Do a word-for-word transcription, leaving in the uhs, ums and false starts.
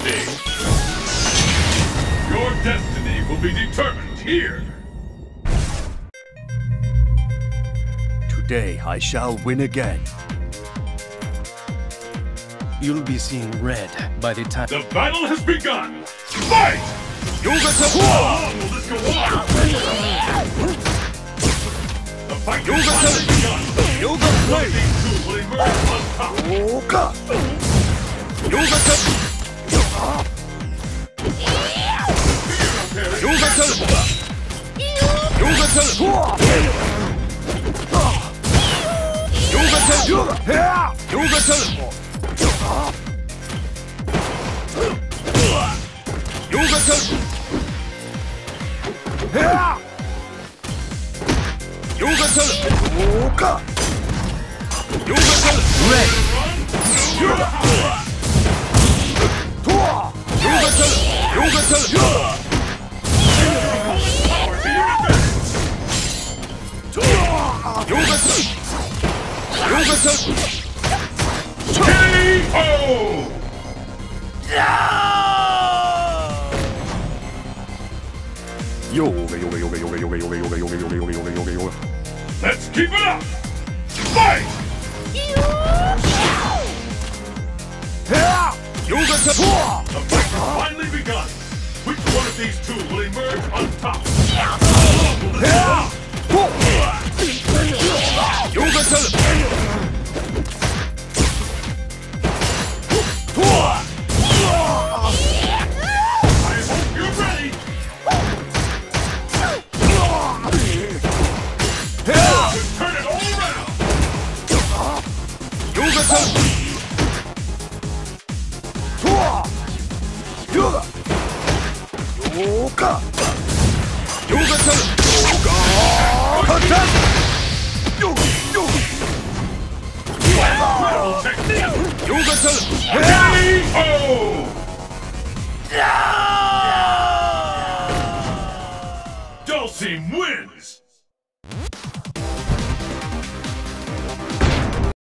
stage. Your destiny will be determined here. Today I shall win again. You'll be seeing red by the time. The battle has begun. Fight! Yogata! How long will this go on? The fight has finally begun. Yoga play! These two will emerge on top. Yoga! Yogata! Yogata! Yogata! Yogata! Yogata! Yogata! Yogata! Yoga! Yogata! Red! Yogata! Yogata! Yogata! Yogata! K O! Yoga, yoga, yoga, yoga, yoga, yoga, yoga, yoga, yoga, yoga, yoga, yoga, yoga. Let's keep it up! Fight! Yogata! The fight has finally begun. Which one of these two will emerge on top? Yogata! I hope you're ready. Turn it all around. Yogata! Yoga! Yoga! Yogata! Yoga! Attack! Yoga! Yoga! Battle technique. Yogata! K O! Dulcim wins!